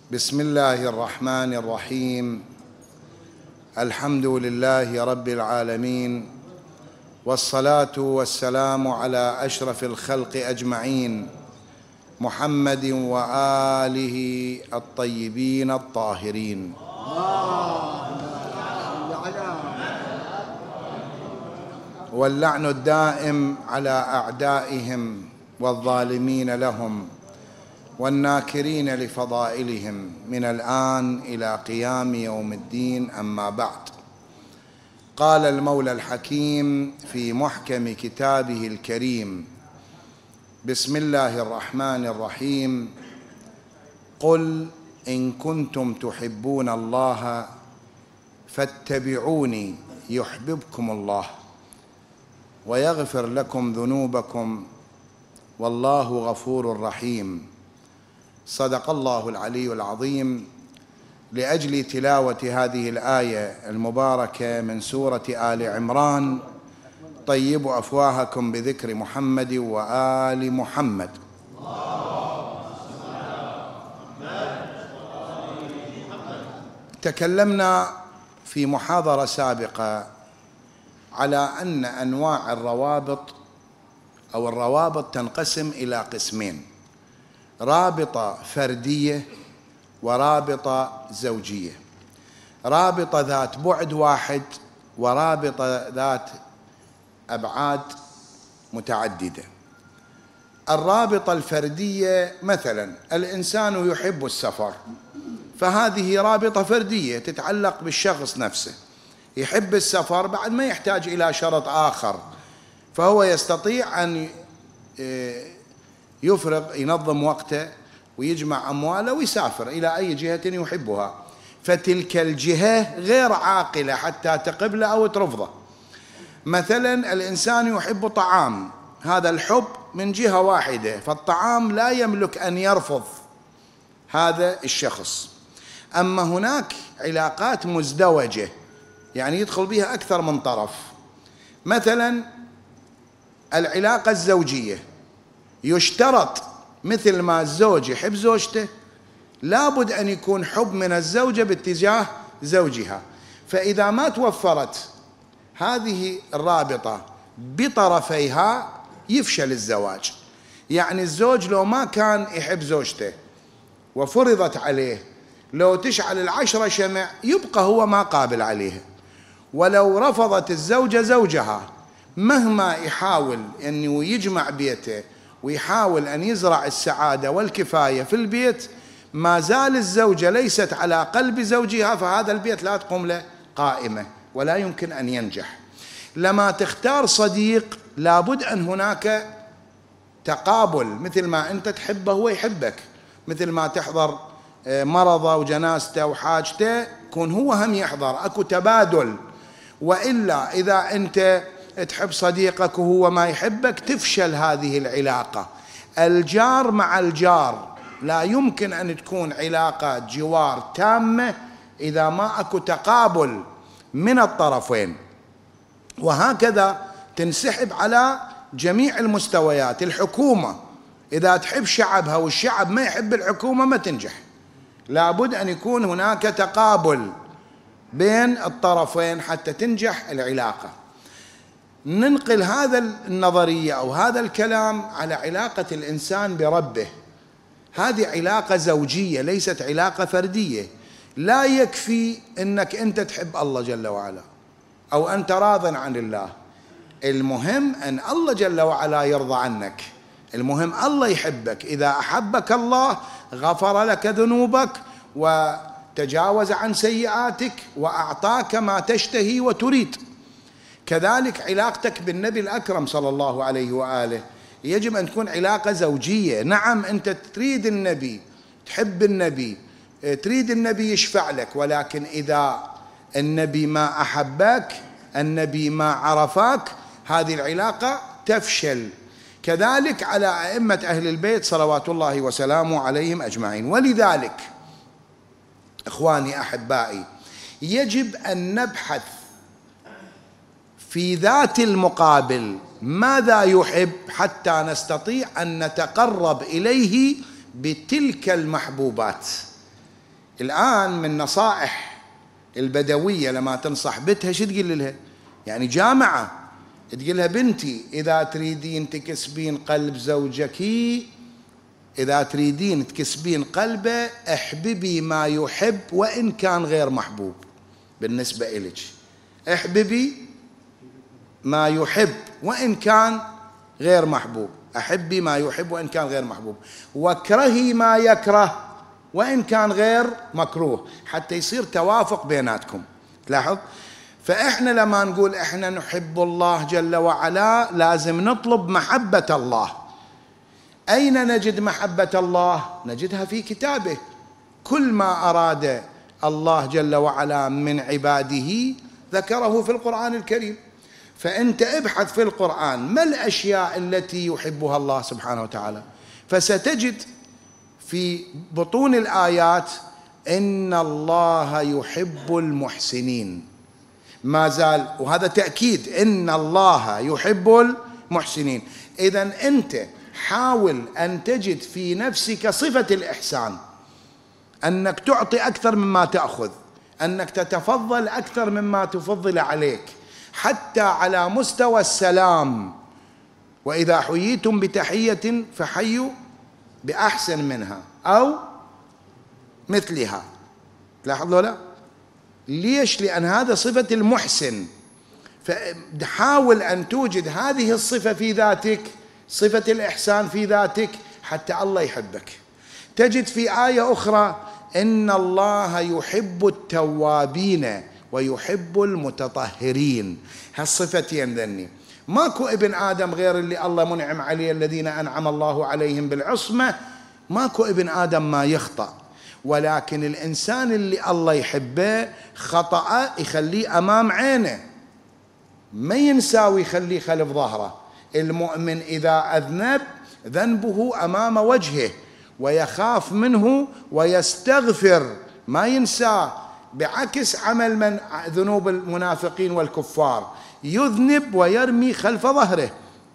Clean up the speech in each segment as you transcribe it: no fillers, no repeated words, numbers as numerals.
بسم الله الرحمن الرحيم. الحمد لله رب العالمين، والصلاة والسلام على أشرف الخلق أجمعين، محمد وآله الطيبين الطاهرين. واللعن الدائم على أعدائهم والظالمين لهم والناكرين لفضائلهم من الآن إلى قيام يوم الدين. أما بعد، قال المولى الحكيم في محكم كتابه الكريم: بسم الله الرحمن الرحيم. قل إن كنتم تحبون الله فاتبعوني يحببكم الله ويغفر لكم ذنوبكم والله غفور رحيم. صدق الله العلي العظيم. لأجل تلاوة هذه الآية المباركة من سورة آل عمران: طيبوا أفواهكم بذكر محمد وآل محمد. تكلمنا في محاضرة سابقة على أن أنواع الروابط أو الروابط تنقسم إلى قسمين: رابطة فردية ورابطة زوجية، رابطة ذات بعد واحد ورابطة ذات أبعاد متعددة. الرابطة الفردية مثلا الإنسان يحب السفر، فهذه رابطة فردية تتعلق بالشخص نفسه، يحب السفر بعد ما يحتاج إلى شرط آخر، فهو يستطيع أن يفرغ ينظم وقته ويجمع أمواله ويسافر إلى أي جهة يحبها، فتلك الجهة غير عاقلة حتى تقبله أو ترفضه. مثلا الإنسان يحب طعام، هذا الحب من جهة واحدة، فالطعام لا يملك أن يرفض هذا الشخص. أما هناك علاقات مزدوجة، يعني يدخل بها أكثر من طرف. مثلا العلاقة الزوجية، يشترط مثل ما الزوج يحب زوجته لابد أن يكون حب من الزوجة باتجاه زوجها، فإذا ما توفرت هذه الرابطة بطرفيها يفشل الزواج. يعني الزوج لو ما كان يحب زوجته وفرضت عليه، لو تشعل 10 شمع يبقى هو ما قابل عليها، ولو رفضت الزوجة زوجها مهما يحاول أنه يجمع بيته ويحاول أن يزرع السعادة والكفاية في البيت، ما زال الزوجة ليست على قلب زوجها، فهذا البيت لا تقوم له قائمة ولا يمكن أن ينجح. لما تختار صديق لابد أن هناك تقابل، مثل ما أنت تحبه هو يحبك، مثل ما تحضر مرضه وجنازته وحاجته كون هو هم يحضر، أكو تبادل. وإلا إذا أنت تحب صديقك وهو ما يحبك تفشل هذه العلاقة. الجار مع الجار لا يمكن أن تكون علاقة جوار تامة إذا ما أكو تقابل من الطرفين، وهكذا تنسحب على جميع المستويات. الحكومة إذا تحب شعبها والشعب ما يحب الحكومة ما تنجح، لابد أن يكون هناك تقابل بين الطرفين حتى تنجح العلاقة. ننقل هذا النظرية أو هذا الكلام على علاقة الإنسان بربه. هذه علاقة زوجية ليست علاقة فردية. لا يكفي أنك أنت تحب الله جل وعلا أو أنت راض عن الله، المهم أن الله جل وعلا يرضى عنك، المهم الله يحبك. إذا أحبك الله غفر لك ذنوبك وتجاوز عن سيئاتك وأعطاك ما تشتهي وتريد. كذلك علاقتك بالنبي الأكرم صلى الله عليه وآله يجب أن تكون علاقة زوجية. نعم أنت تريد النبي، تحب النبي، تريد النبي يشفع لك، ولكن إذا النبي ما أحبك، النبي ما عرفك، هذه العلاقة تفشل. كذلك على أئمة أهل البيت صلوات الله وسلامه عليهم أجمعين. ولذلك إخواني أحبائي يجب أن نبحث في ذات المقابل ماذا يحب حتى نستطيع أن نتقرب إليه بتلك المحبوبات. الآن من نصائح البدوية لما تنصح بنتها شو تقول لها؟ يعني جامعة تقول لها بنتي إذا تريدين تكسبين قلب زوجك، إذا تريدين تكسبين قلبه احببي ما يحب وإن كان غير محبوب. بالنسبة إليك احببي ما يحب وإن كان غير محبوب، أحبي ما يحب وإن كان غير محبوب، واكرهي ما يكره وإن كان غير مكروه، حتى يصير توافق بيناتكم. تلاحظ؟ فإحنا لما نقول إحنا نحب الله جل وعلا لازم نطلب محبة الله. أين نجد محبة الله؟ نجدها في كتابه. كل ما أراد الله جل وعلا من عباده ذكره في القرآن الكريم. فأنت ابحث في القرآن ما الأشياء التي يحبها الله سبحانه وتعالى، فستجد في بطون الآيات إن الله يحب المحسنين. ما زال، وهذا تأكيد، إن الله يحب المحسنين. إذن أنت حاول أن تجد في نفسك صفة الإحسان، أنك تعطي أكثر مما تأخذ، أنك تتفضل أكثر مما تفضل عليك، حتى على مستوى السلام. وإذا حييتم بتحية فحيوا بأحسن منها أو مثلها. لاحظوا لا؟ ليش؟ لأن هذا صفة المحسن. فحاول أن توجد هذه الصفة في ذاتك، صفة الإحسان في ذاتك، حتى الله يحبك. تجد في آية أخرى إن الله يحب التوابين ويحب المتطهرين. هالصفتين ذني ماكو ابن آدم غير اللي الله منعم عليه، الذين أنعم الله عليهم بالعصمة، ماكو ابن آدم ما يخطأ، ولكن الإنسان اللي الله يحبه خطأ يخليه أمام عينه، ما ينسى ويخليه خلف ظهره. المؤمن إذا أذنب ذنبه أمام وجهه ويخاف منه ويستغفر، ما ينسى، بعكس عمل من ذنوب المنافقين والكفار، يذنب ويرمي خلف ظهره.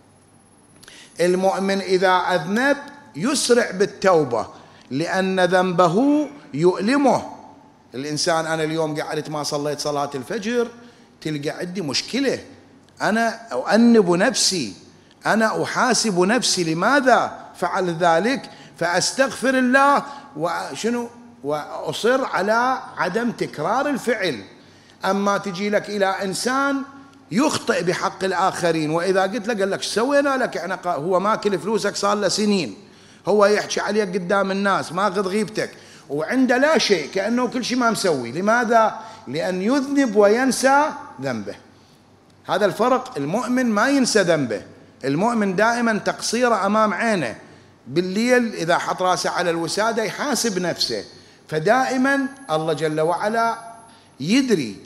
المؤمن إذا أذنب يسرع بالتوبة لأن ذنبه يؤلمه. الإنسان أنا اليوم قعدت ما صليت صلاة الفجر، تلقى عندي مشكلة، أنا أؤنب نفسي، أنا أحاسب نفسي لماذا فعل ذلك، فأستغفر الله وشنو وأصر على عدم تكرار الفعل. أما تجي لك إلى إنسان يخطئ بحق الآخرين، وإذا قلت له قال لك سوينا لك، إحنا هو ماكل فلوسك صار له سنين، هو يحكي عليك قدام الناس، ماخذ غيبتك، وعنده لا شيء، كأنه كل شيء ما مسوي. لماذا؟ لأن يذنب وينسى ذنبه. هذا الفرق. المؤمن ما ينسى ذنبه، المؤمن دائما تقصيره أمام عينه. بالليل إذا حط راسه على الوسادة يحاسب نفسه. فدائما الله جل وعلا يدري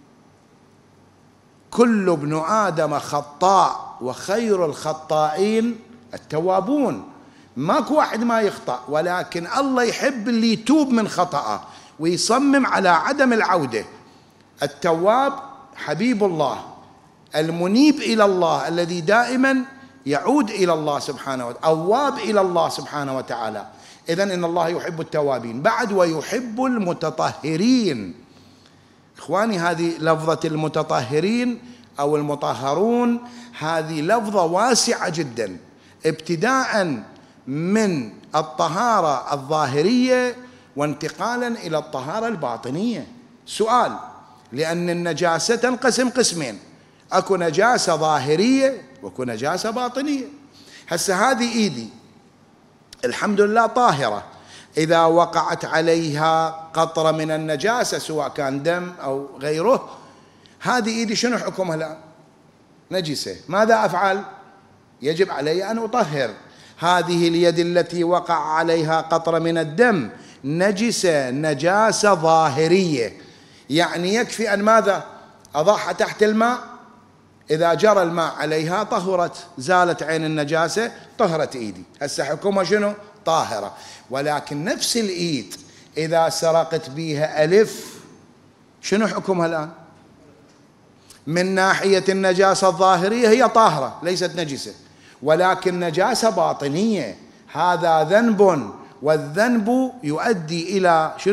كل ابن آدم خطاء وخير الخطائين التوابون. ماكو واحد ما يخطأ، ولكن الله يحب اللي يتوب من خطأه ويصمم على عدم العودة. التواب حبيب الله، المنيب إلى الله، الذي دائما يعود إلى الله سبحانه وتعالى، أواب إلى الله سبحانه وتعالى. إذن إن الله يحب التوابين. بعد ويحب المتطهرين. إخواني، هذه لفظة المتطهرين أو المطهرون هذه لفظة واسعة جدا، ابتداء من الطهارة الظاهرية وانتقالا إلى الطهارة الباطنية. سؤال، لأن النجاسة تنقسم قسمين، أكو نجاسة ظاهرية وأكو نجاسة باطنية. هسه هذه إيدي الحمد لله طاهرة، إذا وقعت عليها قطرة من النجاسة سواء كان دم أو غيره، هذه إيدي شنو حكمها الآن؟ نجسة. ماذا أفعل؟ يجب علي أن أطهر. هذه اليد التي وقع عليها قطرة من الدم نجسة، نجاسة ظاهرية، يعني يكفي أن ماذا؟ أضعها تحت الماء، إذا جرى الماء عليها طهرت، زالت عين النجاسة، طهرت إيدي. هسه حكمها شنو؟ طاهرة. ولكن نفس الإيد إذا سرقت بيها ألف شنو حكمها الآن؟ من ناحية النجاسة الظاهرية هي طاهرة ليست نجسة، ولكن نجاسة باطنية، هذا ذنب، والذنب يؤدي إلى شنو؟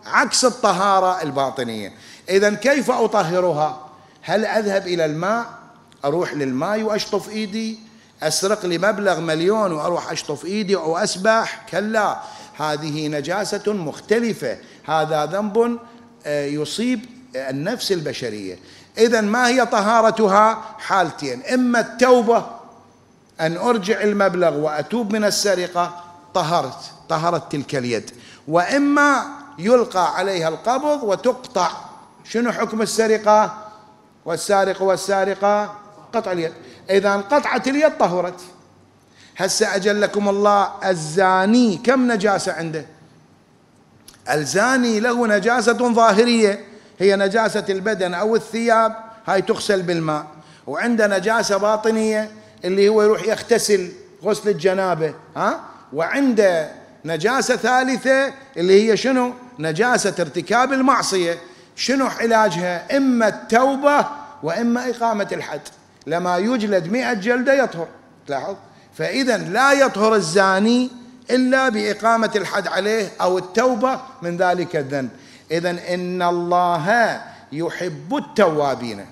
عكس الطهارة الباطنية. إذن كيف أطهرها؟ هل أذهب إلى الماء، أروح للماء وأشطف إيدي، أسرق لي مبلغ مليون وأروح أشطف إيدي أو أسبح؟ كلا، هذه نجاسة مختلفة، هذا ذنب يصيب النفس البشرية. إذن ما هي طهارتها؟ حالتين: إما التوبة، أن أرجع المبلغ وأتوب من السرقة، طهرت تلك اليد، وإما يلقى عليها القبض وتقطع. شنو حكم السرقة؟ والسارق والسارقة قطع اليد. إذا انقطعت اليد طهرت. هسه أجلكم الله، الزاني كم نجاسة عنده؟ الزاني له نجاسة ظاهرية هي نجاسة البدن أو الثياب، هاي تغسل بالماء، وعنده نجاسة باطنية اللي هو يروح يغتسل غسل الجنابة، وعنده نجاسة ثالثة اللي هي شنو؟ نجاسة ارتكاب المعصية. شنو علاجها؟ إما التوبة وإما إقامة الحد. لما يجلد 100 جلدة يطهر. تلاحظ؟ فإذا لا يطهر الزاني إلا بإقامة الحد عليه أو التوبة من ذلك الذنب. إذا إن الله يحب التوابين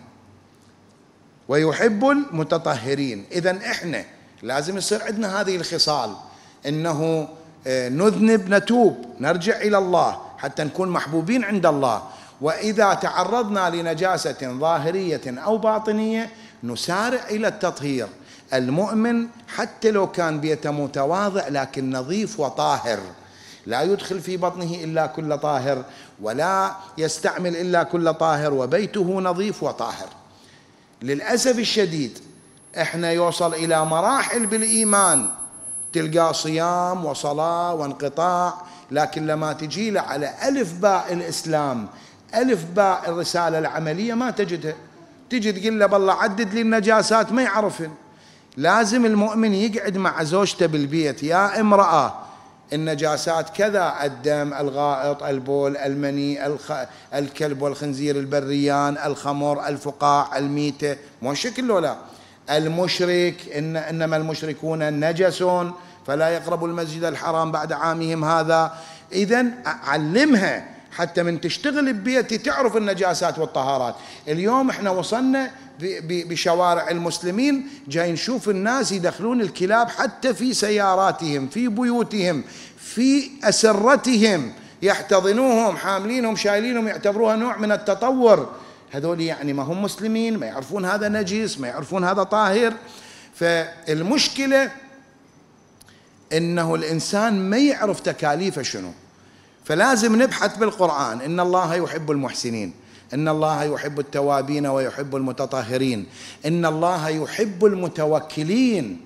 ويحب المتطهرين. إذا إحنا لازم يصير عندنا هذه الخصال، إنه نذنب نتوب نرجع إلى الله حتى نكون محبوبين عند الله. وإذا تعرضنا لنجاسة ظاهرية أو باطنية نسارع إلى التطهير. المؤمن حتى لو كان بيته متواضع لكن نظيف وطاهر، لا يدخل في بطنه إلا كل طاهر ولا يستعمل إلا كل طاهر، وبيته نظيف وطاهر. للأسف الشديد إحنا يوصل إلى مراحل بالإيمان تلقى صيام وصلاة وانقطاع، لكن لما تجي له على ألف باء الإسلام، ألف باء الرسالة العملية ما تجدها. تجي تقول له بالله عدد لي النجاسات ما يعرفن. لازم المؤمن يقعد مع زوجته بالبيت: يا امرأة النجاسات كذا، الدم، الغائط، البول، المني، الكلب والخنزير البريان، الخمر، الفقاع، الميتة، مو شكل ولا المشرك، إنما المشركون نجس فلا يقربوا المسجد الحرام بعد عامهم هذا. إذن علمها حتى من تشتغل ببيتي تعرف النجاسات والطهارات. اليوم احنا وصلنا بشوارع المسلمين جاي نشوف الناس يدخلون الكلاب حتى في سياراتهم، في بيوتهم، في أسرتهم، يحتضنوهم، حاملينهم، شايلينهم، يعتبروها نوع من التطور. هذول يعني ما هم مسلمين، ما يعرفون هذا نجس، ما يعرفون هذا طاهر. فالمشكلة إنه الإنسان ما يعرف تكاليفه شنو. فلازم نبحث بالقرآن: إن الله يحب المحسنين، إن الله يحب التوابين ويحب المتطهرين، إن الله يحب المتوكلين.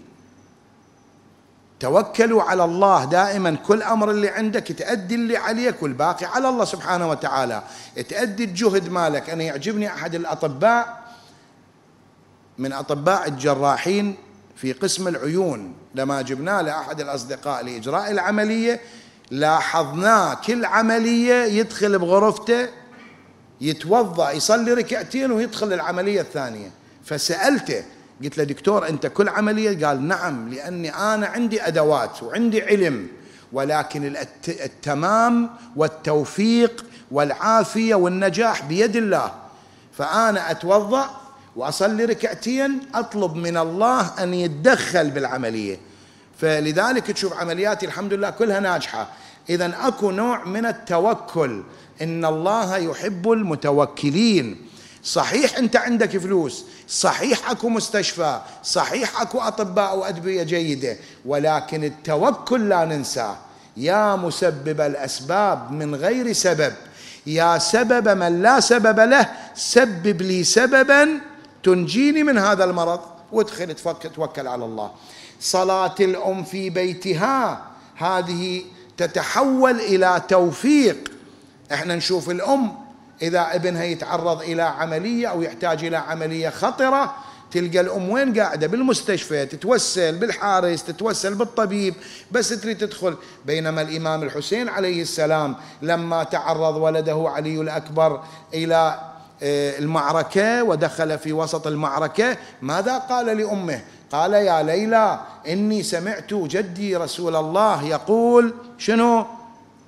توكلوا على الله دائما، كل أمر اللي عندك تأدي اللي عليك والباقي على الله سبحانه وتعالى. تأدي الجهد مالك. أنا يعجبني أحد الأطباء من أطباء الجراحين في قسم العيون، لما جبنا له أحد الأصدقاء لإجراء العملية لاحظناه كل عملية يدخل بغرفته يتوضأ يصلي ركعتين ويدخل العملية الثانية. فسألته قلت له: دكتور أنت كل عملية؟ قال: نعم، لأني أنا عندي أدوات وعندي علم، ولكن التمام والتوفيق والعافية والنجاح بيد الله. فأنا أتوضأ وأصلي ركعتين أطلب من الله أن يتدخل بالعملية. فلذلك تشوف عملياتي الحمد لله كلها ناجحة. إذن أكو نوع من التوكل. إن الله يحب المتوكلين. صحيح أنت عندك فلوس، صحيح أكو مستشفى، صحيح أكو أطباء وأدوية جيدة، ولكن التوكل لا ننساه. يا مسبب الأسباب من غير سبب، يا سبب من لا سبب له، سبب لي سببا تنجيني من هذا المرض. وادخل توكل على الله. صلاة الأم في بيتها هذه تتحول إلى توفيق. احنا نشوف الأم إذا ابنها يتعرض إلى عملية أو يحتاج إلى عملية خطرة، تلقى الأم وين قاعدة؟ بالمستشفى، تتوسل بالحارس، تتوسل بالطبيب، بس تريد تدخل. بينما الإمام الحسين عليه السلام لما تعرض ولده علي الأكبر إلى المعركة ودخل في وسط المعركة، ماذا قال لأمه؟ قال: يا ليلى إني سمعت جدي رسول الله يقول شنو؟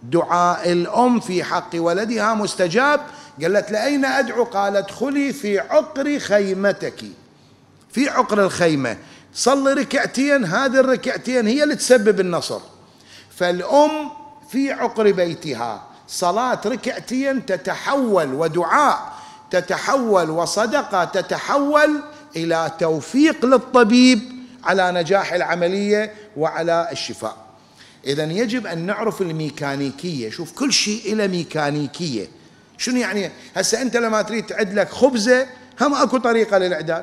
دعاء الأم في حق ولدها مستجاب. قالت لأين أدعو؟ قال ادخلي في عقر خيمتك، في عقر الخيمة صلي ركعتين، هذه الركعتين هي اللي تسبب النصر. فالأم في عقر بيتها صلاة ركعتين تتحول، ودعاء تتحول، وصدقة تتحول إلى توفيق للطبيب على نجاح العملية وعلى الشفاء. إذن يجب أن نعرف الميكانيكية. شوف كل شيء إلى ميكانيكية. شنو يعني؟ هسه أنت لما تريد تعد لك خبزة هم أكو طريقة للإعداد،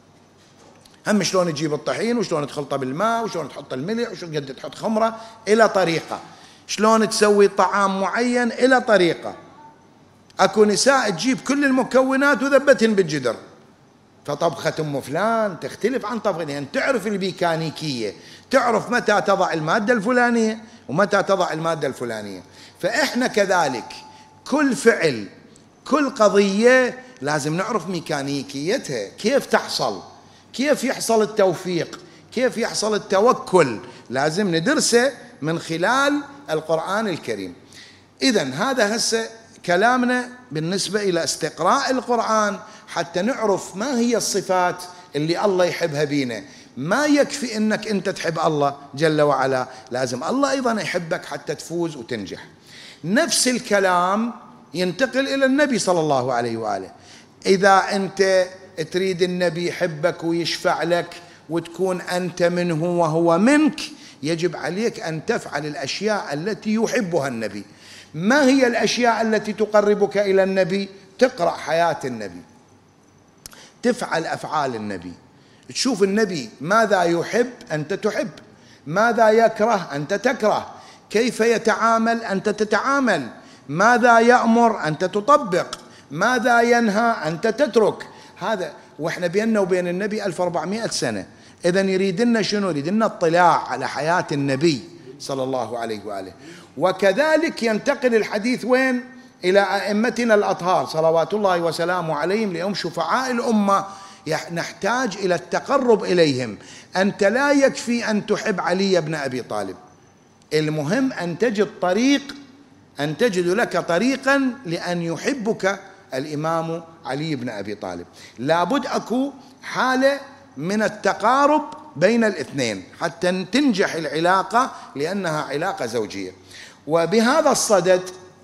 هم شلون تجيب الطحين وشلون تخلطه بالماء وشلون تحط الملح وشلون قد تحط خمرة، إلى طريقة. شلون تسوي طعام معين إلى طريقة. أكو نساء تجيب كل المكونات وذبتهن بالجدر، فطبخة أم فلان تختلف عن طبخة، يعني تعرف الميكانيكية، تعرف متى تضع المادة الفلانية ومتى تضع المادة الفلانية. فإحنا كذلك كل فعل كل قضية لازم نعرف ميكانيكيتها، كيف تحصل، كيف يحصل التوفيق، كيف يحصل التوكل، لازم ندرسه من خلال القرآن الكريم. إذن هذا هسه كلامنا بالنسبة إلى استقراء القرآن حتى نعرف ما هي الصفات اللي الله يحبها بينا. ما يكفي أنك أنت تحب الله جل وعلا، لازم الله أيضا يحبك حتى تفوز وتنجح. نفس الكلام ينتقل إلى النبي صلى الله عليه وآله. إذا أنت تريد النبي يحبك ويشفع لك وتكون أنت منه وهو منك، يجب عليك أن تفعل الأشياء التي يحبها النبي. ما هي الأشياء التي تقربك إلى النبي؟ تقرأ حياة النبي، تفعل أفعال النبي، تشوف النبي ماذا يحب أنت تحب، ماذا يكره أنت تكره، كيف يتعامل أنت تتعامل، ماذا يأمر أنت تطبق، ماذا ينهى أنت تترك. هذا وإحنا بيننا وبين النبي 1400 سنة. إذن يريدنا شنو؟ يريدنا اطلاع على حياة النبي صلى الله عليه وآله. وكذلك ينتقل الحديث وين؟ إلى أئمتنا الأطهار صلوات الله وسلامه عليهم، لهم شفعاء الأمة. نحتاج إلى التقرب إليهم. أنت لا يكفي أن تحب علي بن أبي طالب، المهم أن تجد طريق، أن تجد لك طريقا لأن يحبك الإمام علي بن أبي طالب. لابد أكو حالة من التقارب بين الاثنين حتى تنجح العلاقة، لأنها علاقة زوجية. وبهذا الصدد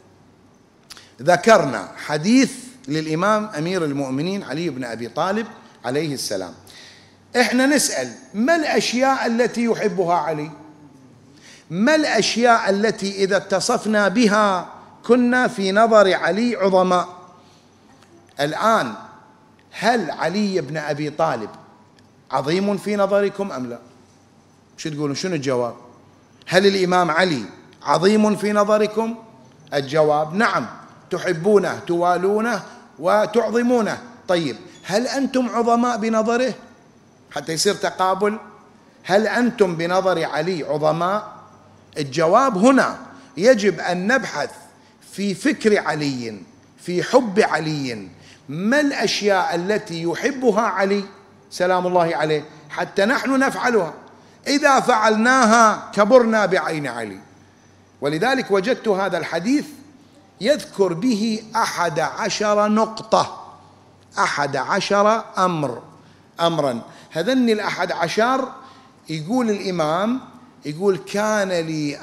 ذكرنا حديث للإمام أمير المؤمنين علي بن أبي طالب عليه السلام. إحنا نسأل ما الأشياء التي يحبها علي؟ ما الأشياء التي إذا اتصفنا بها كنا في نظر علي عظماء؟ الآن هل علي بن أبي طالب عظيم في نظركم أم لا؟ شو تقولون؟ شنو الجواب؟ هل الإمام علي عظيم في نظركم؟ الجواب نعم، تحبونه توالونه وتعظمونه. طيب هل أنتم عظماء بنظره؟ حتى يصير تقابل. هل أنتم بنظر علي عظماء؟ الجواب هنا يجب أن نبحث في فكر علي، في حب علي، ما الأشياء التي يحبها علي سلام الله عليه حتى نحن نفعلها. إذا فعلناها كبرنا بعين علي. ولذلك وجدت هذا الحديث يذكر به 11 نقطة، 11 أمرا. هذن 11 يقول الإمام، يقول كان لي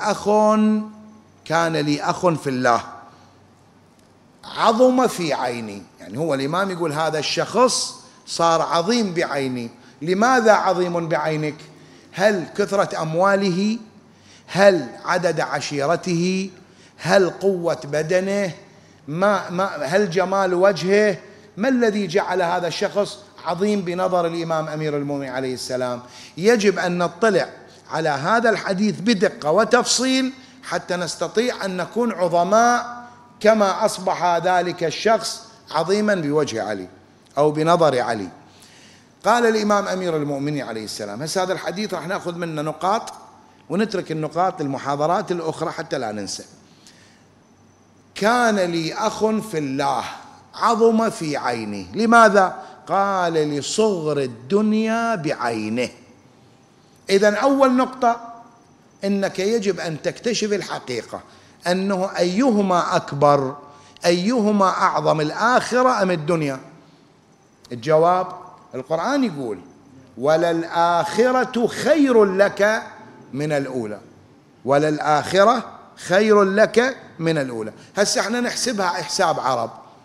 أخ في الله عظم في عيني. يعني هو الإمام يقول هذا الشخص صار عظيم بعيني. لماذا عظيم بعينك؟ هل كثرة أمواله؟ هل عدد عشيرته؟ هل قوة بدنه؟ هل جمال وجهه؟ ما الذي جعل هذا الشخص عظيم بنظر الإمام أمير المؤمنين عليه السلام؟ يجب أن نطلع على هذا الحديث بدقة وتفصيل حتى نستطيع أن نكون عظماء كما أصبح ذلك الشخص عظيما بوجه علي أو بنظر علي. قال الإمام أمير المؤمنين عليه السلام، هذا الحديث راح نأخذ منه نقاط ونترك النقاط المحاضرات الأخرى حتى لا ننسى. كان لي أخ في الله عظم في عيني. لماذا؟ قال لصغر الدنيا بعينه. إذن أول نقطة إنك يجب أن تكتشف الحقيقة. أنه أيهما أكبر، أيهما أعظم، الآخرة أم الدنيا؟ الجواب القرآن يقول وللآخرة خير لك من الأولى، وللآخرة خير لك من الأولى. هسه احنا نحسبها حساب عرب،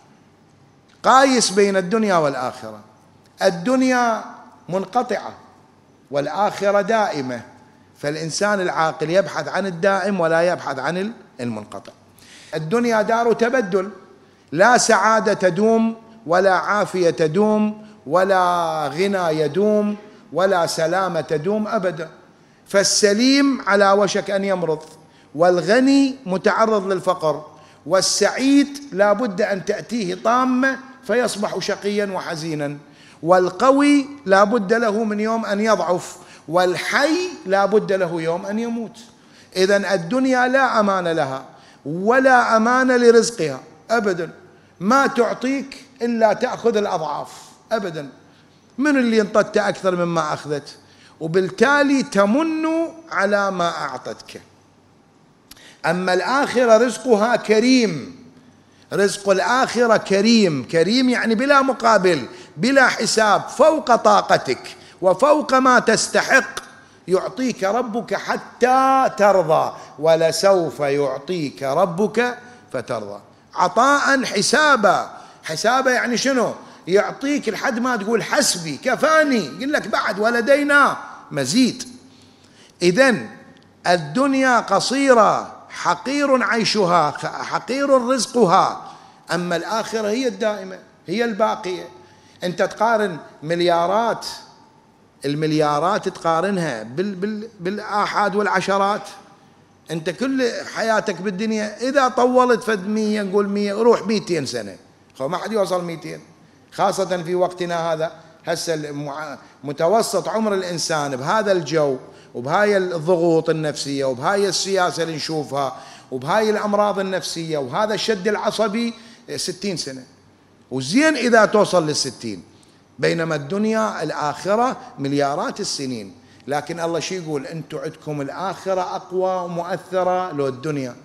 قايس بين الدنيا والآخرة. الدنيا منقطعة والآخرة دائمة، فالإنسان العاقل يبحث عن الدائم ولا يبحث عن المنقطع. الدنيا دار تبدل، لا سعادة تدوم ولا عافية تدوم ولا غنى يدوم ولا سلامة تدوم أبدا. فالسليم على وشك أن يمرض، والغني متعرض للفقر، والسعيد لا بد أن تأتيه طامة فيصبح شقيا وحزينا، والقوي لا بد له من يوم أن يضعف، والحي لا بد له يوم أن يموت. إذن الدنيا لا أمان لها ولا أمان لرزقها أبدا، ما تعطيك إلا تأخذ الأضعاف أبدا. من اللي انطت أكثر مما أخذت، وبالتالي تمن على ما أعطتك. أما الآخرة رزقها كريم، رزق الآخرة كريم، كريم يعني بلا مقابل بلا حساب، فوق طاقتك وفوق ما تستحق. يعطيك ربك حتى ترضى، ولسوف يعطيك ربك فترضى. عطاء حسابا، حسابا يعني شنو؟ يعطيك لحد ما تقول حسبي كفاني، يقول لك بعد ولدينا مزيد. إذن الدنيا قصيرة، حقير عيشها، حقير رزقها، أما الآخرة هي الدائمة، هي الباقية. أنت تقارن مليارات، المليارات تقارنها بالآحاد والعشرات. أنت كل حياتك بالدنيا إذا طولت فد 100 نقول 100 روح 200 سنة، ما حد يوصل 200، خاصة في وقتنا هذا. هسه متوسط عمر الإنسان بهذا الجو وبهاي الضغوط النفسية وبهاي السياسة اللي نشوفها وبهاي الأمراض النفسية وهذا الشد العصبي 60 سنة، وزين إذا توصل لل60. بينما الدنيا الآخرة مليارات السنين. لكن الله شو يقول؟ أنتم عندكم الآخرة أقوى ومؤثرة لو الدنيا.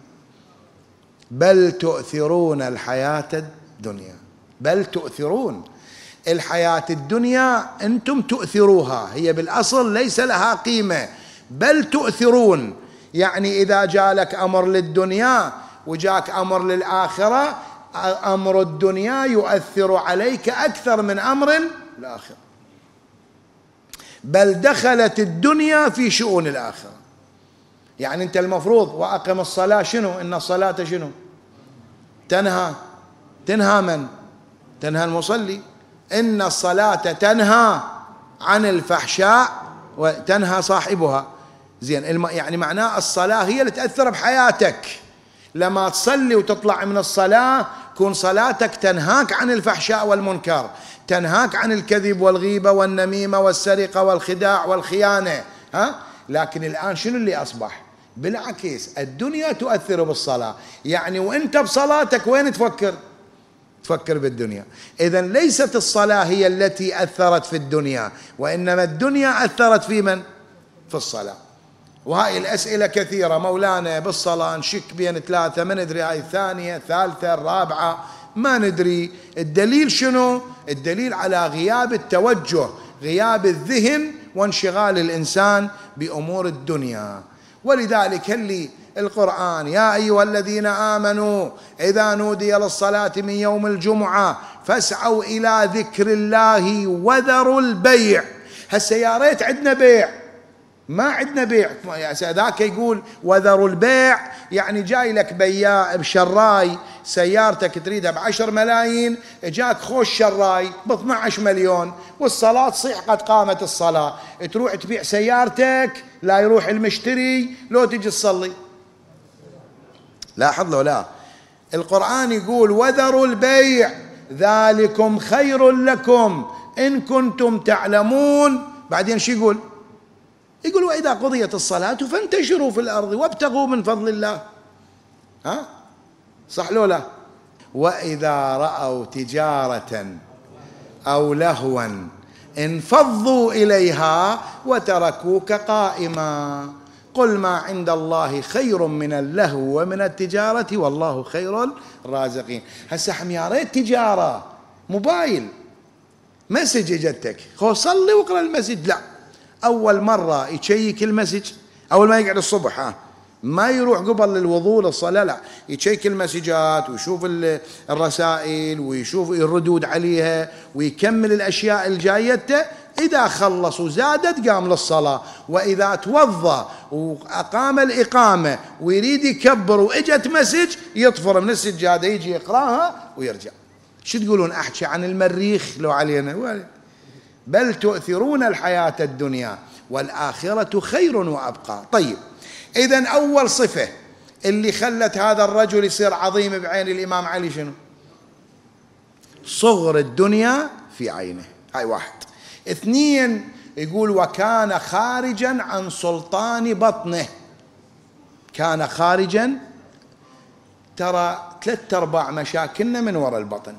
بل تؤثرون الحياة الدنيا، بل تؤثرون الحياة الدنيا، أنتم تؤثروها، هي بالأصل ليس لها قيمة. بل تؤثرون يعني إذا جالك أمر للدنيا وجاك أمر للآخرة، أمر الدنيا يؤثر عليك أكثر من أمر الآخرة. بل دخلت الدنيا في شؤون الآخرة. يعني أنت المفروض وأقم الصلاة، شنو؟ إن الصلاة شنو؟ تنهى من؟ تنهى المصلي. إن الصلاة تنهى عن الفحشاء وتنهى صاحبها. زين، يعني معناه الصلاة هي اللي تأثر بحياتك. لما تصلي وتطلع من الصلاة كون صلاتك تنهاك عن الفحشاء والمنكر، تنهاك عن الكذب والغيبة والنميمة والسرقة والخداع والخيانة. لكن الآن شنو اللي أصبح؟ بالعكس، الدنيا تؤثر بالصلاة. يعني وانت بصلاتك وين تفكر؟ تفكر بالدنيا. إذن ليست الصلاة هي التي أثرت في الدنيا، وإنما الدنيا أثرت في من؟ في الصلاة. وهاي الأسئلة كثيرة مولانا بالصلاة نشك بين 3، ما ندري هاي الثانية الثالثة الرابعة ما ندري. الدليل شنو؟ الدليل على غياب التوجه، غياب الذهن وانشغال الإنسان بأمور الدنيا. ولذلك اللي القرآن يا أيها الذين آمنوا إذا نودي للصلاة من يوم الجمعة فاسعوا إلى ذكر الله وذروا البيع. هسه يا ريت عندنا بيع، ما عندنا بيع. ذاك يقول وذروا البيع، يعني جاي لك بياع بشراي سيارتك تريدها ب10 ملايين، جاك خوش شراي ب12 مليون، والصلاة تصيح قد قامت الصلاة، تروح تبيع سيارتك لا يروح المشتري لو تجي تصلي. لاحظ له، لا، القرآن يقول وذروا البيع ذلكم خير لكم إن كنتم تعلمون. بعدين شو يقول؟ يقول وإذا قضيت الصلاة فانتشروا في الأرض وابتغوا من فضل الله. صح لو لا؟ وإذا رأوا تجارة أو لهوا انفضوا إليها وتركوك قائما. قل ما عند الله خير من اللهو ومن التجارة والله خير الرازقين. هسه يا ريت تجارة، موبايل، مسج اجتك، خو صلي واقرا المسج، لا، اول مرة يشيك المسج اول ما يقعد الصبح، ما يروح قبل الوضوء للصلاة، لا، يشيك المسجات ويشوف الرسائل ويشوف الردود عليها ويكمل الاشياء الجايته. إذا خلص وزادت قام للصلاة، وإذا توضأ وأقام الإقامة ويريد يكبر وإجت مسج يطفر من السجادة يجي يقراها ويرجع. شو تقولون أحكي عن المريخ لو علينا؟ بل تؤثرون الحياة الدنيا والآخرة خير وأبقى. طيب، إذن أول صفة اللي خلت هذا الرجل يصير عظيم بعين الإمام علي شنو؟ صغر الدنيا في عينه، هاي واحد. اثنين، يقول وكان خارجا عن سلطان بطنه. كان خارجا، ترى 3/4 مشاكلنا من وراء البطن.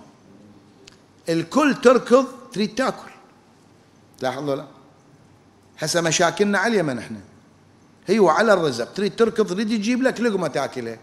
الكل تركض تريد تاكل، لاحظوا لا؟ هسه مشاكلنا على اليمن احنا، هي على الرزق، تريد تركض تريد يجيب لك لقمة تاكلها.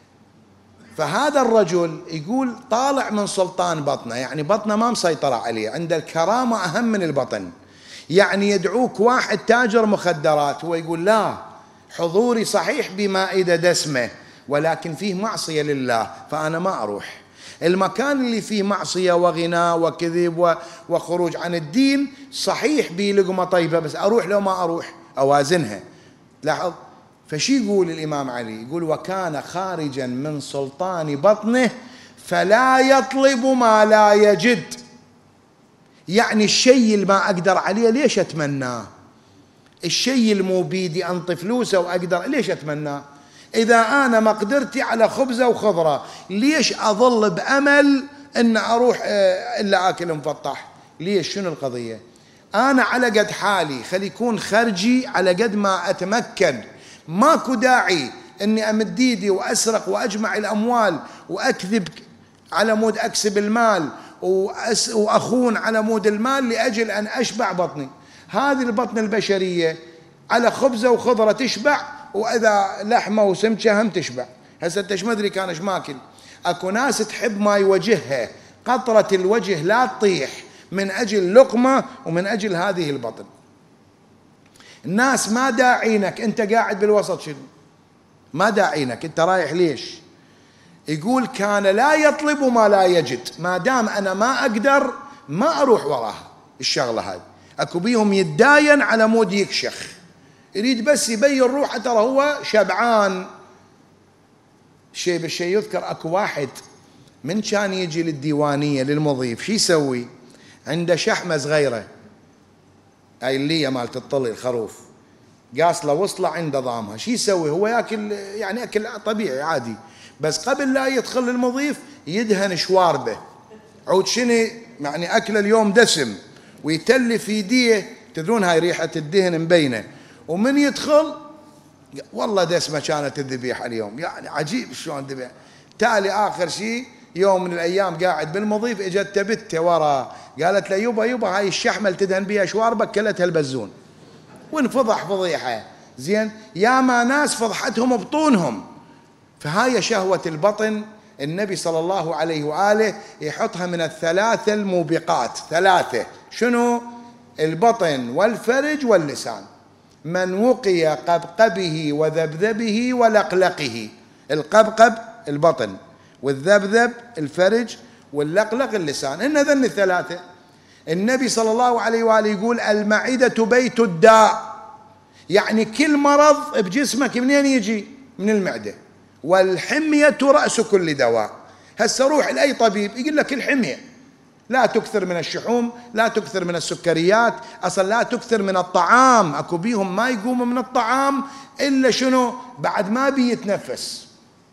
فهذا الرجل يقول طالع من سلطان بطنه، يعني بطنه ما مسيطرة عليه، عنده الكرامة أهم من البطن. يعني يدعوك واحد تاجر مخدرات، هو يقول لا، حضوري صحيح بمائدة دسمة ولكن فيه معصية لله، فأنا ما أروح. المكان اللي فيه معصية وغناء وكذب وخروج عن الدين صحيح بيه لقمة طيبة، بس أروح لو ما أروح أوازنها. لاحظ، فشي يقول الإمام علي؟ يقول وكان خارجا من سلطان بطنه فلا يطلب ما لا يجد. يعني الشيء اللي ما أقدر عليه ليش أتمناه؟ الشيء اللي مو بيدي أنطي فلوسه وأقدر ليش أتمناه؟ إذا أنا مقدرتي على خبزة وخضرة ليش أظل بأمل أن أروح إلا أكل مفطح؟ ليش؟ شنو القضية؟ أنا على قد حالي، خلي يكون خرجي على قد ما أتمكن. ماكو داعي أني أمد ايدي وأسرق وأجمع الأموال وأكذب على مود أكسب المال وأخون على مود المال لأجل أن أشبع بطني. هذه البطن البشرية على خبزة وخضرة تشبع، وإذا لحمة وسمكة هم تشبع. هسه انت ايش مدري كان ايش ماكل. اكو ناس تحب ما يوجهها، قطرة الوجه لا تطيح من أجل لقمة ومن أجل هذه البطن. الناس ما داعينك، انت قاعد بالوسط شنو؟ ما داعينك، انت رايح ليش؟ يقول كان لا يطلب ما لا يجد، ما دام انا ما اقدر ما اروح وراها الشغلة هذه. اكو بيهم يتداين على مود يكشخ، يريد بس يبين روحه ترى هو شبعان. شيء بالشيء يذكر، اكو واحد من كان يجي للديوانية للمضيف، شو يسوي؟ عنده شحمة صغيرة، هاي اللي مالت الطلي الخروف، قاصله وصله عنده ضامها، شو يسوي؟ هو ياكل يعني اكل طبيعي عادي، بس قبل لا يدخل المضيف يدهن شواربه، عود شنو يعني اكل اليوم دسم، ويتلف يديه، تدرون هاي ريحة الدهن مبينة، ومن يدخل والله دسمة كانت الذبيحة اليوم، يعني عجيب شلون ذبح. تالي آخر شيء يوم من الأيام قاعد بالمضيف، اجت بنته ورا قالت له يبا هاي الشحمة اللي تدهن بيها شواربك كلتها البزون، وانفضح فضيحة. زين، يا ما ناس فضحتهم بطونهم. فهاي شهوة البطن النبي صلى الله عليه وآله يحطها من الثلاثة الموبقات. ثلاثة شنو؟ البطن والفرج واللسان. من وقي قبقبه وذبذبه ولقلقه. القبقب البطن، والذبذب الفرج، واللقلق اللسان، إن ذن الثلاثة. النبي صلى الله عليه وآله يقول المعدة بيت الداء، يعني كل مرض بجسمك منين يجي؟ من المعدة. والحمية رأس كل دواء. هسه روح لأي طبيب يقول لك الحمية، لا تكثر من الشحوم، لا تكثر من السكريات، أصلا لا تكثر من الطعام. أكو بيهم ما يقوموا من الطعام إلا شنو؟ بعد ما بيتنفس.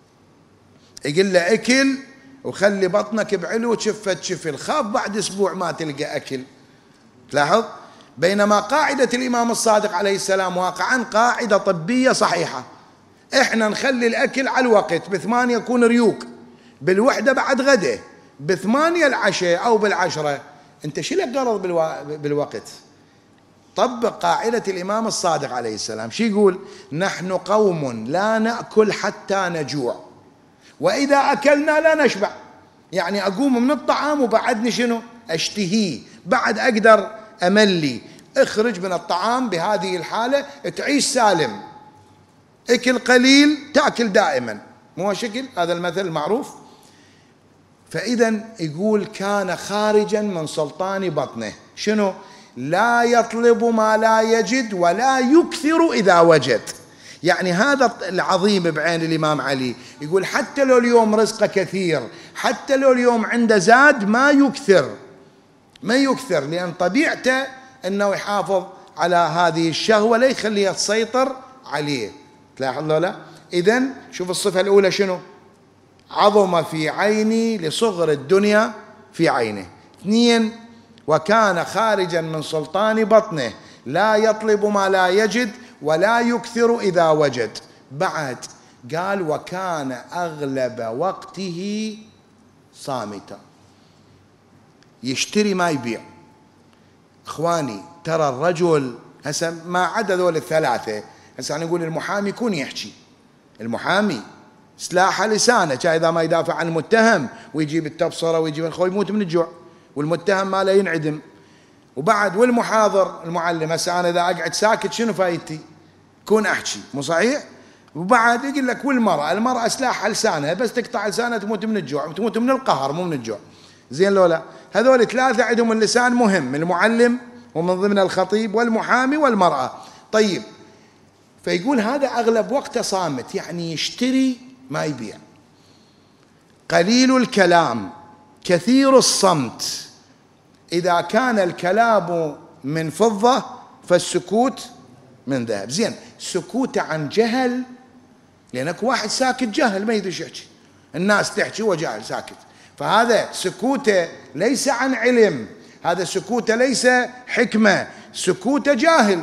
يقول له أكل وخلي بطنك بعلو شفت شفل، خاف بعد أسبوع ما تلقى أكل. تلاحظ؟ بينما قاعدة الإمام الصادق عليه السلام واقعا قاعدة طبية صحيحة. إحنا نخلي الأكل على الوقت، ب8 يكون ريوق، بالوحدة بعد غده، ب8 العشاء أو بالعشرة. أنت شو لك غرض بالوقت؟ طبق قاعدة الإمام الصادق عليه السلام. شو يقول؟ نحن قوم لا نأكل حتى نجوع، وإذا أكلنا لا نشبع. يعني أقوم من الطعام وبعدني شنو؟ أشتهيه، بعد أقدر أملي. اخرج من الطعام بهذه الحالة تعيش سالم، اكل قليل تأكل دائما، مو شكل هذا المثل المعروف. فإذا يقول كان خارجا من سلطان بطنه، شنو؟ لا يطلب ما لا يجد ولا يكثر إذا وجد. يعني هذا العظيم بعين الإمام علي، يقول حتى لو اليوم رزقه كثير، حتى لو اليوم عنده زاد، ما يكثر، ما يكثر، لأن طبيعته أنه يحافظ على هذه الشهوة لا يخليها تسيطر عليه. تلاحظ لا؟ إذن شوف الصفة الأولى شنو؟ عظم في عيني لصغر الدنيا في عينه. 2، وكان خارجا من سلطان بطنه لا يطلب ما لا يجد ولا يكثر إذا وجد. بعد قال وكان أغلب وقته صامتا، يشتري ما يبيع. إخواني ترى الرجل هسه ما عدا ذول الثلاثة، هسه نقول المحامي يكون يحكي، المحامي سلاح لسانه، إذا ما يدافع عن المتهم ويجيب التبصرة ويجيب الخوي يموت من الجوع، والمتهم ما لا ينعدم. وبعد والمحاضر المعلم، هسه أنا إذا أقعد ساكت شنو فايدتي؟ كون أحكي، مو صحيح؟ وبعد يقول لك المرأة سلاح لسانها، بس تقطع لسانها تموت من الجوع، تموت من القهر مو من الجوع. زين لولا هذول ثلاثة عندهم اللسان مهم، المعلم ومن ضمن الخطيب والمحامي والمرأة. طيب، فيقول هذا أغلب وقته صامت، يعني يشتري ما يبيع، قليل الكلام كثير الصمت، إذا كان الكلام من فضة فالسكوت من ذهب. زين، سكوته عن جهل، لأنك واحد ساكت جهل ما يدري يحكي، الناس تحكي وجاهل ساكت، فهذا سكوته ليس عن علم، هذا سكوته ليس حكمة، سكوته جاهل.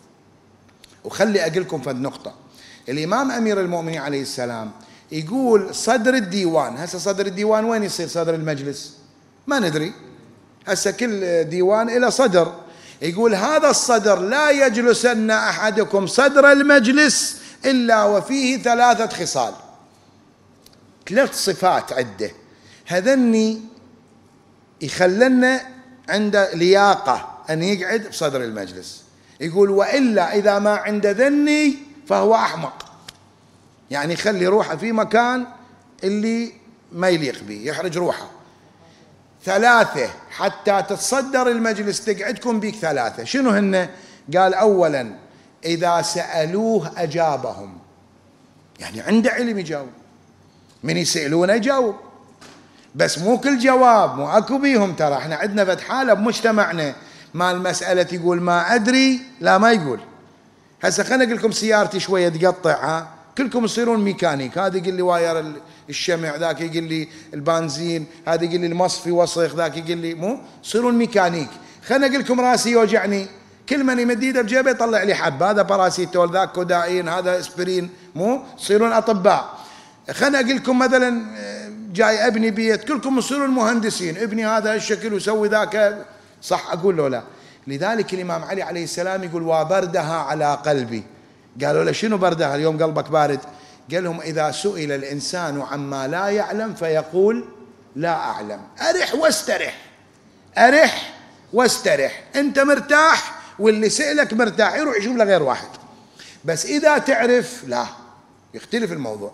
وخلي أقول لكم فد نقطة، الإمام أمير المؤمنين عليه السلام يقول صدر الديوان، هسه صدر الديوان وين يصير صدر المجلس؟ ما ندري، هسه كل ديوان إلى صدر. يقول هذا الصدر لا يجلسن أحدكم صدر المجلس إلا وفيه 3 خصال، 3 صفات عدة، هذني يخلنا عنده لياقة أن يقعد بصدر المجلس. يقول وإلا إذا ما عنده ذني فهو أحمق، يعني يخلي روحه في مكان اللي ما يليق به، يحرج روحه. 3 حتى تتصدر المجلس تقعدكم بيك 3، شنو هن؟ قال أولا إذا سألوه أجابهم، يعني عنده علم يجاوب، من يسألونه يجاوب، بس مو كل جواب، مو اكو بيهم. ترى احنا عندنا فد حالة بمجتمعنا ما المسألة يقول ما أدري، لا ما يقول. هسه خليني أقول لكم سيارتي شوية تقطع، كلكم تصيرون ميكانيك، هذا يقول لي واير الشمع، ذاك يقول لي البنزين، هذا يقول لي المصفي وسخ، ذاك يقول لي مو، تصيرون ميكانيك. خليني أقول لكم راسي يوجعني، كل من يمد ايده بجيبه يطلع لي حب، هذا باراسيتول، ذاك كوداين، هذا اسبرين، مو تصيرون أطباء. خليني أقول لكم مثلا جاي ابني بيت، كلكم تصيرون مهندسين، ابني هذا الشكل وسوي ذاك، صح أقول له لا؟ لذلك الإمام علي عليه السلام يقول وبردها على قلبي. قالوا له شنو بردها اليوم قلبك بارد؟ قال لهم إذا سئل الإنسان عما لا يعلم فيقول لا أعلم، أرح واسترح، أرح واسترح، أنت مرتاح واللي سئلك مرتاح، يروح يشوف له غير واحد. بس إذا تعرف لا، يختلف الموضوع.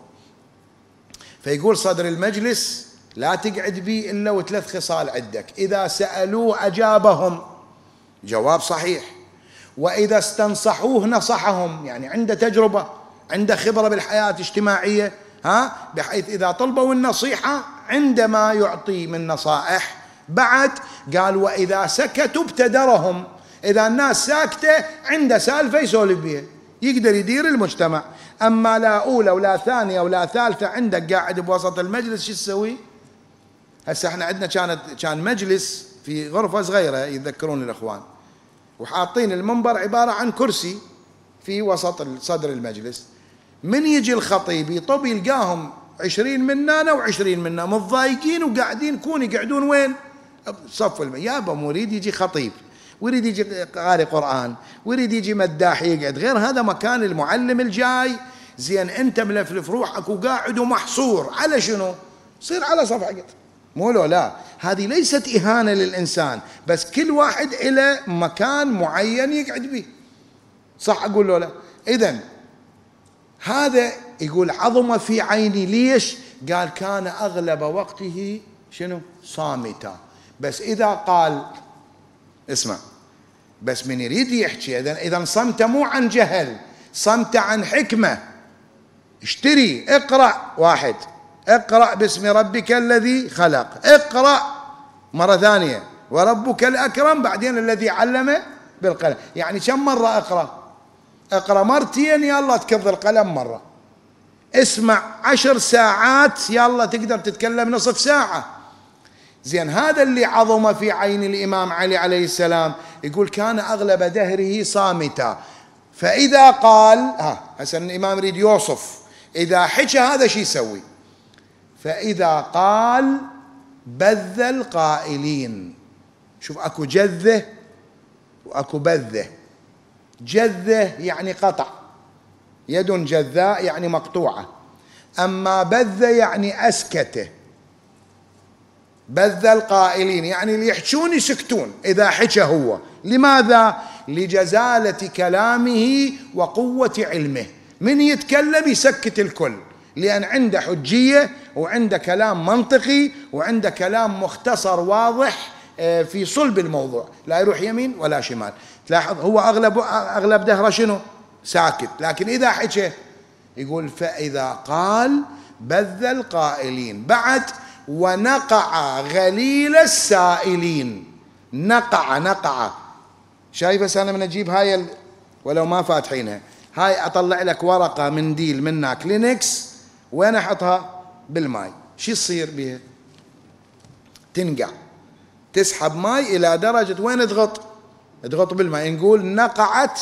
فيقول صدر المجلس لا تقعد بيه إلا و3 خصال عندك، إذا سألوه أجابهم، جواب صحيح، وإذا استنصحوه نصحهم، يعني عنده تجربة، عنده خبرة بالحياة الاجتماعية، بحيث إذا طلبوا النصيحة عندما يعطي من نصائح. بعد قال وإذا سكتوا ابتدرهم، إذا الناس ساكتة عنده سالفة يسولف بيها، يقدر يدير المجتمع. أما لا أولى ولا ثانية ولا ثالثة، عندك قاعد بوسط المجلس شو تسوي؟ هسه احنا عندنا كان مجلس في غرفة صغيرة يتذكرون الإخوان، وحاطين المنبر عبارة عن كرسي في وسط صدر المجلس، من يجي الخطيب يطب يلقاهم 20 مننا و20 منا متضايقين وقاعدين يقعدون وين؟ صف يابا مريد يجي خطيب، ويريد يجي قارئ قرآن، ويريد يجي مداح يقعد، غير هذا مكان المعلم الجاي. زين أنت ملفلف روحك وقاعد ومحصور على شنو؟ صير على صفحة مو لو لا. هذه ليست إهانة للإنسان، بس كل واحد إلى مكان معين يقعد به. صح أقول له لا؟ إذن هذا يقول عظم في عيني. ليش؟ قال كان أغلب وقته شنو؟ صامتا. بس إذا قال اسمع، بس من يريد يحكي إذا صمت مو عن جهل، صمت عن حكمة. اشتري، اقرأ، واحد اقرأ باسم ربك الذي خلق، اقرأ مرة ثانية وربك الأكرم، بعدين الذي علم بالقلم. يعني كم مرة اقرأ مرتين يلا تكض القلم مرة. اسمع 10 ساعات يلا تقدر تتكلم نصف ساعة. زين هذا اللي عظم في عين الإمام علي عليه السلام. يقول كان أغلب دهره صامتا، فإذا قال هسه الإمام يريد يوصف إذا حكى هذا شو يسوي. فإذا قال بذ القائلين. شوف أكو جذة وأكو بذة. جذة يعني قطع، يد جذاء يعني مقطوعة، أما بذ يعني أسكته. بذ القائلين يعني اللي يحجون يسكتون إذا حكى هو. لماذا؟ لجزالة كلامه وقوة علمه. من يتكلم يسكت الكل، لأن عنده حجية وعنده كلام منطقي وعنده كلام مختصر واضح في صلب الموضوع، لا يروح يمين ولا شمال. تلاحظ هو أغلب دهره شنو؟ ساكت. لكن إذا حكى يقول فإذا قال بذ القائلين. بعد ونقع غليل السائلين. نقع شايف؟ بس أنا من أجيب هاي ولو ما فاتحينها، هاي أطلع لك ورقة منديل منها كلينكس، وين أحطها؟ بالماء. شو يصير بها؟ تنقع، تسحب ماء إلى درجة وين تغط بالماء. نقول نقعت،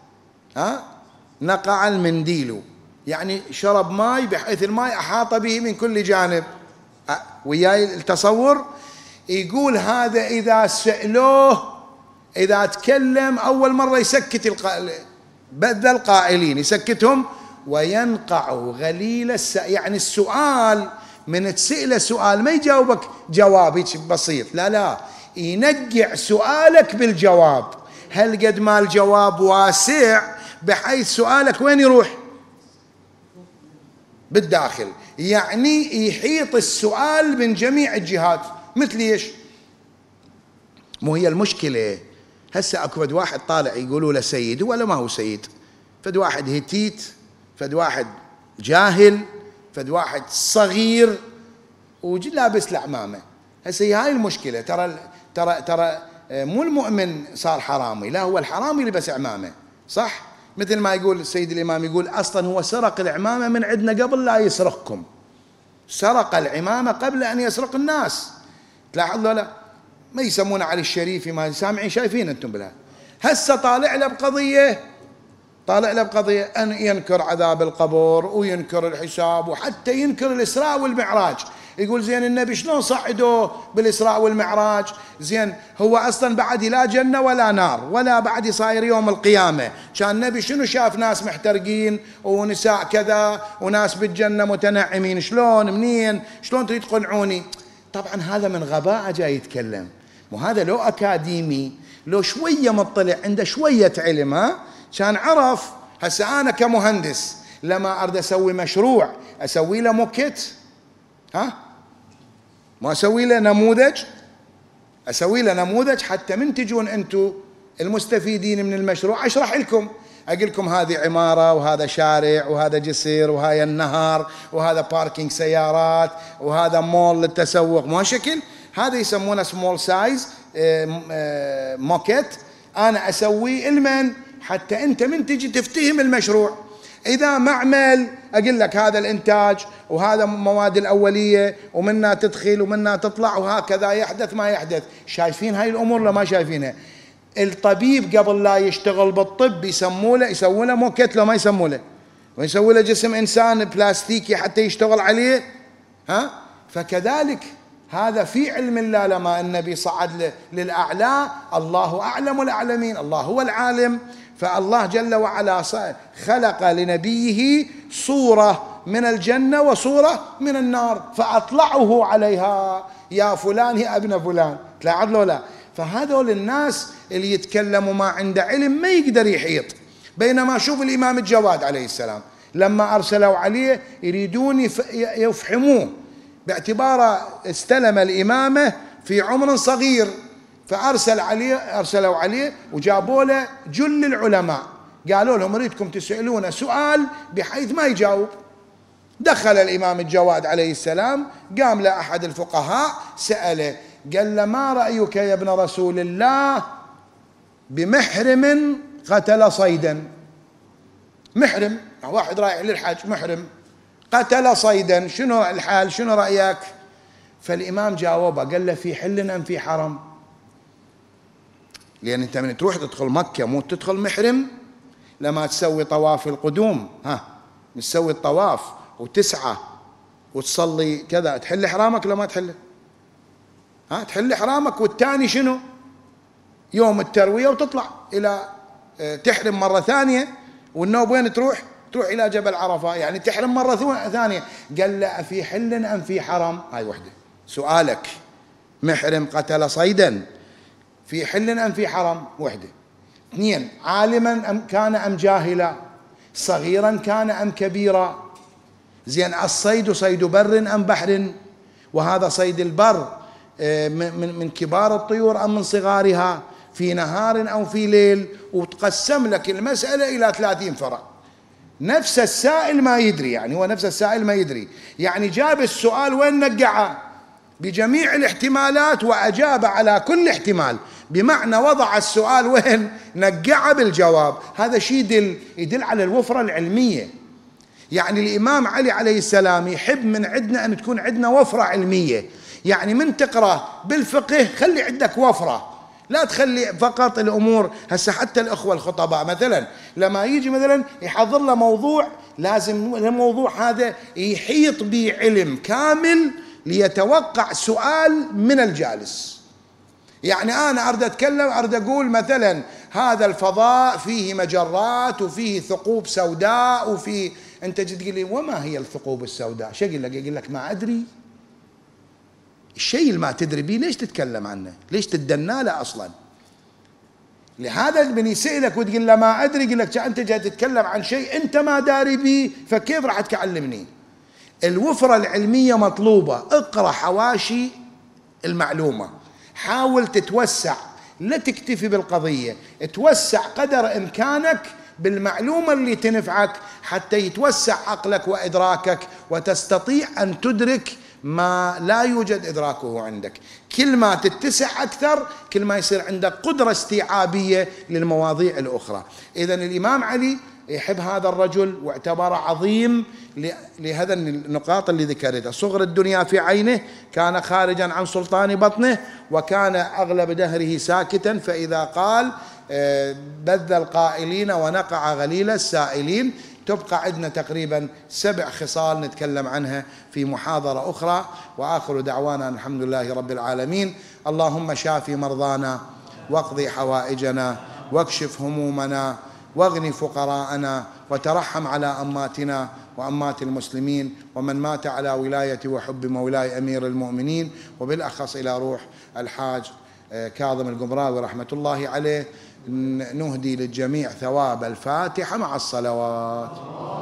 نقع المنديل، يعني شرب ماء بحيث الماء أحاط به من كل جانب. وياي التصور؟ يقول هذا إذا سألوه، إذا تكلم أول مرة يسكت بذ القائلين، يسكتهم. وينقع غليل يعني السؤال من تسأله سؤال ما يجاوبك جواب هيك بسيط، لا ينقع سؤالك بالجواب. هل قد ما الجواب واسع بحيث سؤالك وين يروح؟ بالداخل، يعني يحيط السؤال من جميع الجهات. مثل ايش؟ مو هي المشكلة هسه اكو فد واحد طالع يقولوا له سيد ولا ما هو سيد، فد واحد هتيت، فد واحد جاهل، فد واحد صغير ولابس العمامة. هسه هاي المشكلة. ترى مو المؤمن صار حرامي، لا، هو الحرامي لبس عمامة. صح؟ مثل ما يقول السيد الإمام، يقول أصلا هو سرق العمامة من عندنا قبل لا يسرقكم. سرق العمامة قبل أن يسرق الناس. تلاحظ لا ما يسمونه علي الشريفي، ما سامعين شايفين أنتم بلا. هسه طالع له بقضية أن ينكر عذاب القبر وينكر الحساب وحتى ينكر الإسراء والمعراج. يقول زين النبي شلون صعدوه بالإسراء والمعراج؟ زين هو أصلا بعد لا جنة ولا نار ولا بعد صاير يوم القيامة. كان النبي شنو شاف؟ ناس محترقين ونساء كذا وناس بالجنة متنعمين. شلون؟ منين؟ شلون تريد تقنعوني؟ طبعا هذا من غباء جاي يتكلم. وهذا لو أكاديمي، لو شوية مطلع عنده شوية علم، كان عرف. هسه أنا كمهندس لما أريد أسوي مشروع أسوي له موكت، ما أسوي له نموذج، أسوي له نموذج حتى من تجون أنتم المستفيدين من المشروع أشرح لكم، أقول لكم هذه عمارة وهذا شارع وهذا جسر وهاي النهر وهذا باركينج سيارات وهذا مول للتسوق. ما شكل هذا يسمونه سمول سايز موكت. أنا أسوي المن حتى أنت من تجي تفتهم المشروع. إذا معمل أقول لك هذا الإنتاج وهذا مواد الأولية ومنها تدخل ومنها تطلع وهكذا يحدث ما يحدث. شايفين هاي الأمور لا ما شايفينها؟ الطبيب قبل لا يشتغل بالطب يسووا له موكت، لو ما يسموا له، ويسووا له جسم إنسان بلاستيكي حتى يشتغل عليه. فكذلك هذا في علم الله، لما النبي صعد للأعلى الله أعلم الأعلمين، الله هو العالم. فالله جل وعلا خلق لنبيه صورة من الجنة وصورة من النار فأطلعه عليها، يا فلان يا ابن فلان، تلاحظ له لا. فهذول الناس اللي يتكلموا ما عنده علم ما يقدر يحيط. بينما شوف الإمام الجواد عليه السلام لما أرسلوا عليه يريدون يفحموه باعتباره استلم الإمامة في عمر صغير، أرسلوا عليه وجابوا له جل العلماء، قالوا لهم أريدكم تسألون سؤال بحيث ما يجاوب. دخل الإمام الجواد عليه السلام، قام له أحد الفقهاء سأله، قال له ما رأيك يا ابن رسول الله بمحرم قتل صيدا؟ محرم واحد رايح للحج محرم قتل صيدا، شنو الحال، شنو رأيك؟ فالإمام جاوبه قال له في حل أم في حرم؟ لأن أنت من تروح تدخل مكة مو تدخل محرم، لما تسوي طواف القدوم تسوي الطواف وتسعى وتصلي كذا، تحل حرامك ولا ما تحله؟ تحل حرامك. والثاني شنو؟ يوم التروية وتطلع إلى تحرم مرة ثانية، والنوب وين تروح؟ تروح إلى جبل عرفة، يعني تحرم مرة ثانية. قال له في حل أم في حرم؟ هاي وحدة سؤالك، محرم قتل صيدا في حل أم في حرم؟ وحدة. اثنين، عالما أم كان أم جاهلا، صغيرا كان أم كبيرا. زين الصيد صيد بر أم بحر؟ وهذا صيد البر من كبار الطيور أم من صغارها، في نهار أو في ليل. وتقسم لك المسألة إلى 30 فرع. نفس السائل ما يدري، يعني هو نفس السائل ما يدري، يعني جاب السؤال وين نقعه بجميع الاحتمالات وأجاب على كل احتمال، بمعنى وضع السؤال وين نقعه بالجواب. هذا شيء يدل على الوفرة العلمية. يعني الإمام علي عليه السلام يحب من عندنا أن تكون عندنا وفرة علمية، يعني من تقرأ بالفقه خلي عندك وفرة، لا تخلي فقط الأمور. هسه حتى الأخوة الخطباء مثلا لما يجي مثلا يحضر له موضوع، لازم الموضوع هذا يحيط بعلم كامل ليتوقع سؤال من الجالس. يعني أنا أريد أتكلم، أريد أقول مثلا هذا الفضاء فيه مجرات وفيه ثقوب سوداء وفيه، أنت جيت تقول لي وما هي الثقوب السوداء؟ شو أقول لك؟ يقول لك ما أدري. الشيء اللي ما تدري به ليش تتكلم عنه؟ ليش تدنى له أصلا؟ لهذا من يسألك وتقول له ما أدري، يقول لك أنت جاي تتكلم عن شيء أنت ما داري به، فكيف راح تعلمني؟ الوفرة العلمية مطلوبة. اقرأ حواشي المعلومة، حاول تتوسع، لا تكتفي بالقضية، توسع قدر إمكانك بالمعلومة اللي تنفعك حتى يتوسع عقلك وإدراكك وتستطيع أن تدرك ما لا يوجد إدراكه عندك. كل ما تتسع أكثر كل ما يصير عندك قدرة استيعابية للمواضيع الأخرى. إذن الإمام علي يحب هذا الرجل واعتبره عظيم لهذا النقاط اللي ذكرتها. صغر الدنيا في عينه، كان خارجا عن سلطان بطنه، وكان أغلب دهره ساكتا، فإذا قال بذ القائلين ونقع غليل السائلين. تبقى عندنا تقريبا 7 خصال نتكلم عنها في محاضرة أخرى. وآخر دعوانا الحمد لله رب العالمين. اللهم شافي مرضانا واقضي حوائجنا واكشف همومنا واغني فقراءنا وترحم على أماتنا وأمات المسلمين ومن مات على ولاية وحب مولاي أمير المؤمنين، وبالأخص إلى روح الحاج كاظم القمراوي رحمة الله عليه. نهدي للجميع ثواب الفاتحة مع الصلوات.